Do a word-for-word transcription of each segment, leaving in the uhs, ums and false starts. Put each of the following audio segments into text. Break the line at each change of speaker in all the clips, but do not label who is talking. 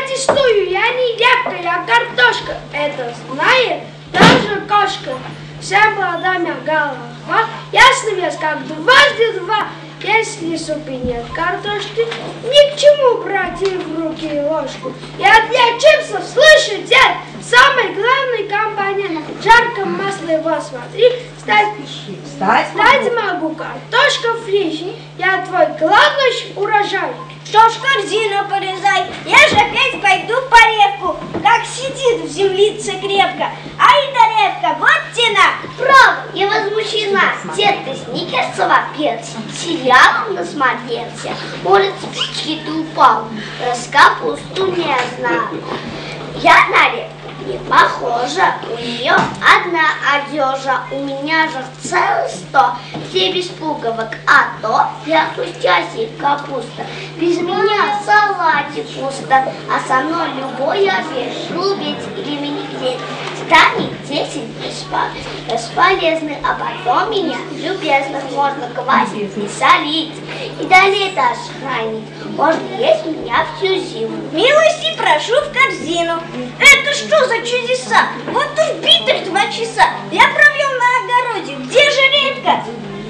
Протестую, я не репка, я картошка. Это знает даже кошка. Вся молода моя голова, ясно вес как дважды два. Если в супе нет картошки, ни к чему брать и в руки ложку. Я для чипсов, слышу, дед, самый главный компонент. В жарком масле его смотри, стать,
стать,
стать могу, картошка фри. Я твой главный урожай.
Что ж, корзину порезай, я же опять пойду по репку, как сидит в землице крепко. Ай да репка, вот тена.
Право, я возмущена. Дед, ты сникерса вопился, сериалом насмотрелся. Может, с печки ты упал, раз капусту не знаю. Я на репку не похожа, у нее одна одежа, у меня же целых сто, все без пуговок, а то я хрустящая капуста, без меня в салате пусто, а со мной любой обед, рубить или минигрет, станет десять бесполезных, а потом меня любезных можно квасить и солить, и до лета аж хранить, можно есть меня всю зиму.
Милости прошу в корзину. Это что за чудеса? Вот уж битых два часа я провел на огороде. Где же репка?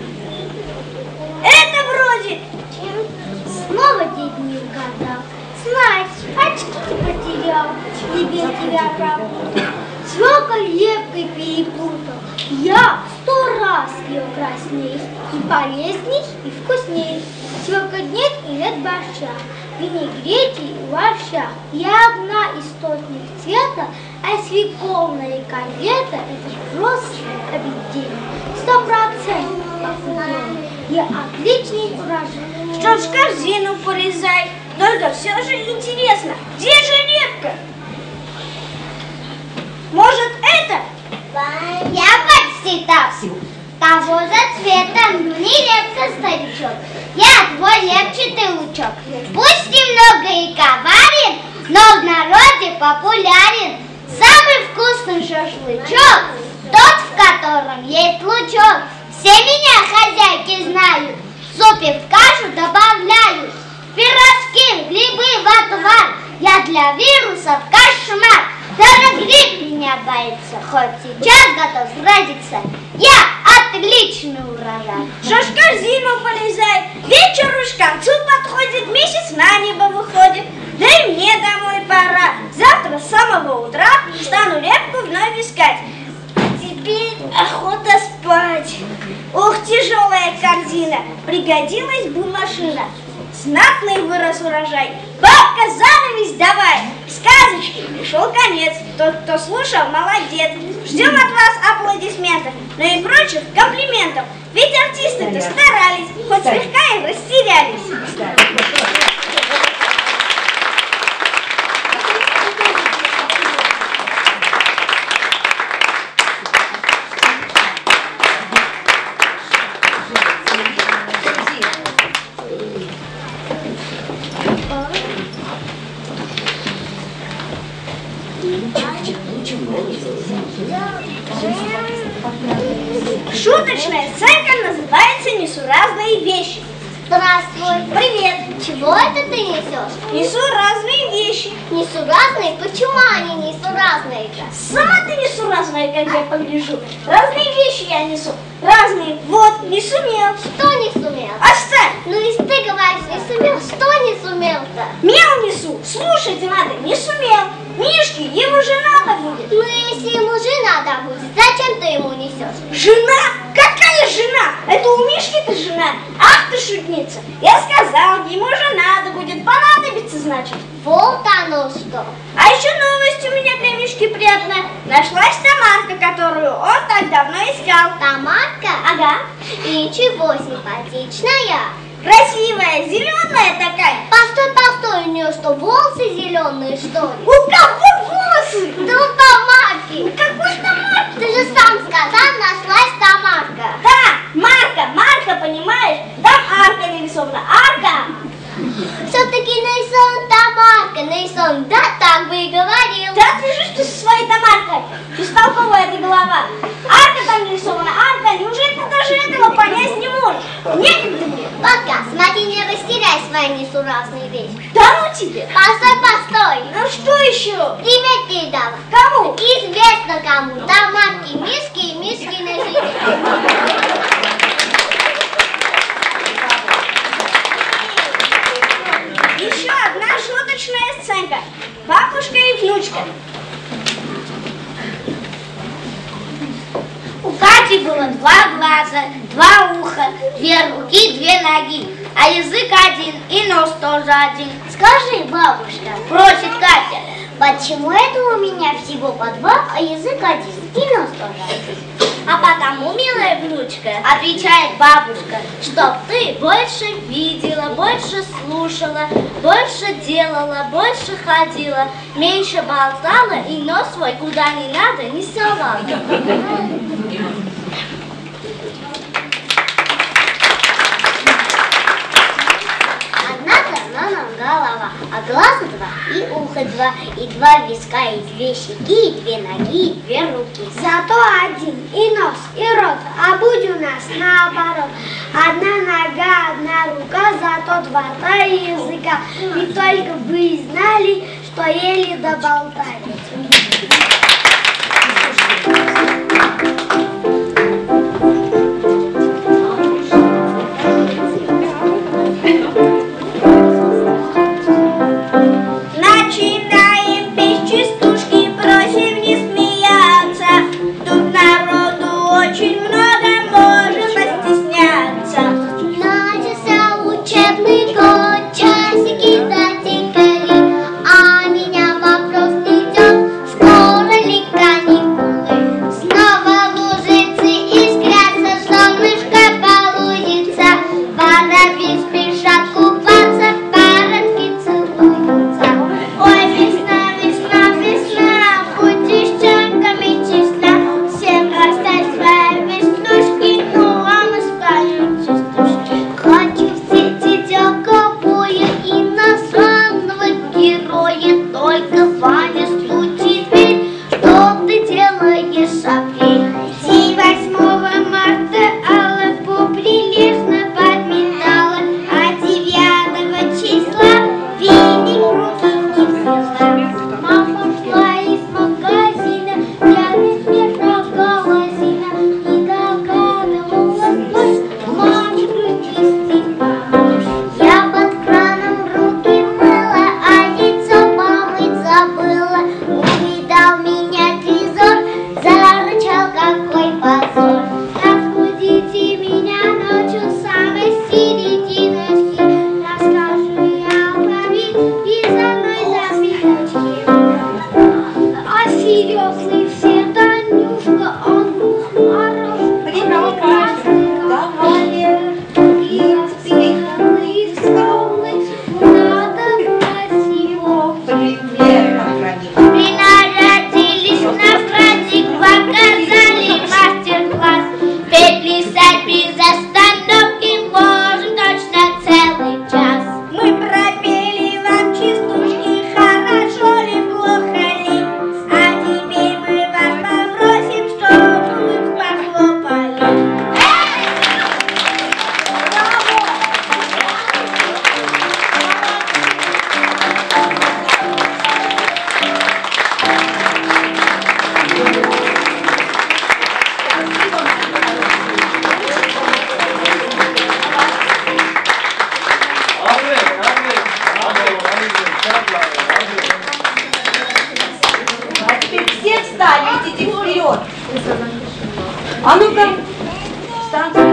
Это вроде.
Снова дед не угадал. Значит, очки ты потерял, тебе тебя работал. Свеколь лепкой перепутал. Я сто раз ее красней, и полезней, и вкусней. Свеколь нет и нет борща, винегрете и борща. Я одна из сотни цвета, а свекольная конфета — это просто объедение. Сто процентов похудение. Я отличный урожай.
Что ж, корзину порезай. Только все же интересно, где же репка? Может, это?
Я почти там. Того же цвета, но не репка, старичок. Я твой лепчатый лучок. Пусть немного и коварен, но в народе популярен. Самый вкусный шашлычок, тот, в котором есть лучок. Все меня хозяйки знают, в супе в кашу добавляют. Пирожки, грибы в отвар, я для вирусов кошмар. Даже гриб меня боится, хоть сейчас готов сразиться. Я отличный урожай.
Что ж, корзину полезай. Вечер уж к концу подходит, месяц на небо выходит. Да и мне домой пора. Завтра с самого утра стану репку вновь искать. Теперь охота спать. Ох, тяжелая корзина, пригодилась бы машина. Знатный вырос урожай. Бабка, занавес давай. Сказочки пришел конец. Тот, кто слушал, молодец. Ждем от вас аплодисментов, ну и прочих комплиментов. Ведь артисты-то старались, хоть слегка и растерялись. Шуточная сценка называется «Несуразные вещи».
Здравствуй. Привет. Чего это ты несешь?
Несу разные вещи.
Несуразные? Почему они несуразные-то?
Сама ты несуразная, как я погляжу. Разные вещи я несу. Разные. Вот, не сумел.
Что не сумел?
Оставь.
Ну если ты говоришь не сумел, что не сумел-то?
Мел несу. Слушайте надо, не сумел. Мишке ему же надо будет.
Ну если ему же надо будет, зачем ты ему несешь?
Жена? Какая жена? Это у Мишки-то жена. Ах ты шутница. Я сказал, ему же надо будет, понадобится, значит.
Вот оно что.
А еще новость у меня для Мишки приятная. Нашлась Тамарка, которую он так давно искал.
Тамарка?
Ага.
И ничего, симпатичная.
Красивая, зеленая такая.
Постой, постой, у нее что, волосы зеленые, что ли?
У кого волосы?
Да у Тамарки.
Какой Тамарки?
Ты же сам сказал, нашлась Тамарка.
Да, Марка, Марка, понимаешь? Там арка нарисована, арка.
Все-таки нарисован Тамарка, нарисован, да, так бы и говорил.
Да отвяжись ты со своей Тамаркой, бестолковая ты голова. Арка там нарисована, арка, неужели ты даже этого понять не можешь? Некогда мне.
Пока, смотри, не растеряй свои несуразные вещи.
Да ну тебе.
Постой, постой.
Ну что? еще?
Привет передала.
Кому?
Известно кому. Томатки, миски и миски носители.
Еще одна шуточная сценка. Бабушка и внучка.
У Кати было два глаза, два уха, две руки, две ноги, а язык один и нос тоже один. Скажи, бабушка, просит Катя, почему это у меня всего по два, а язык один и нос тоже один?
А потому, милая внучка,
Отвечает бабушка,
чтоб ты больше видела, больше слушала, больше делала, больше ходила, меньше болтала и нос свой куда не надо не совала.
одна голова, а глаза два, и ухо два, и два виска, и две щеки, и две ноги, и две руки.
Зато один и нос, и рот, а будь у нас наоборот. Одна нога, одна рука, зато два рта и языка. И только вы знали, что еле доболтали.
Начинаем петь частушки, просим не смеяться. Тут народу очень много, можем постесняться.
Начался учебный год, часики затикали, а меня вопрос идет, скоро ли каникулы? Снова лужицы искрятся, солнышко полудится, воробьи спешат купаться, парочки целуются.
Ой, весна, весна, весна, будь девчонками честна, всем расставь свои веснушки, ну а мы споем частушки.
Хочу в сети ковбоя и иностранного героя, только Ваня, стучи в дверь, что ты делаешь, апрель?
День восьмого марта Алла прилежно подметала, а девятого числа веник в руки не взяла. Мама шла из магазина, я безмерно голозина, и догадывалась ночь, маме крутись помочь.
Я под краном руки мыла, а яйцо помыть забыла. Увидал меня трезор, зарычал, какой позор.
Разбудите меня ночью с самой серединочки, расскажу я про вид и за мной записочки. А серьезный все Танюшка, он был хороший, прекрасный кавалер, и воспитанный, и скромный, надо брать его в пример.
Принарядились на праздник, показали мастер-класс. Петь, плясать без остановки можем точно целый час.
Мы пропели вам частушки, хорошо ли, плохо ли, а теперь мы вас попросим, чтобы вы похлопали.
А теперь все встали, идите вперед. А ну-ка, встаньте.